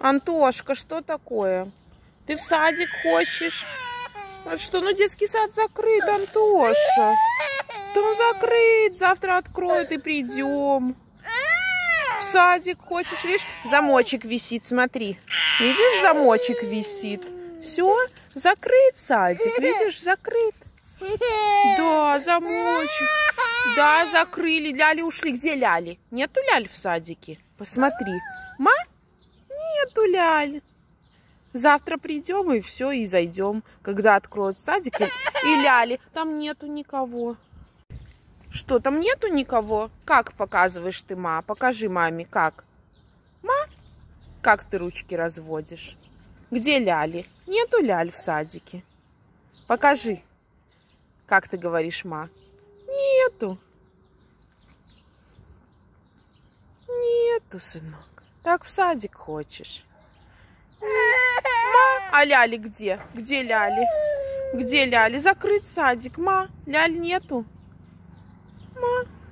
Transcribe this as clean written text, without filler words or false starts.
Антошка, что такое? Ты в садик хочешь? Вот что, ну детский сад закрыт, Антоша. Да он закрыт, завтра откроют и придем. В садик хочешь, видишь, замочек висит, смотри. Видишь, замочек висит. Все, закрыт садик, видишь, закрыт. Да, замочек. Да, закрыли. Ляли ушли. Где Ляли? Нету Ляли в садике? Посмотри. Ма? Нету Ляли. Завтра придем и все, и зайдем. Когда откроют садик и Ляли. Там нету никого. Что, там нету никого? Как показываешь ты, ма? Покажи маме, как. Ма? Как ты ручки разводишь? Где Ляли? Нету Ляль в садике. Покажи. Как ты говоришь, ма? Нету. Нету, сынок. Так в садик хочешь. Ма? А Ляли где? Где Ляли? Где Ляли? Закрыт садик, ма. Ляль нету. Ма.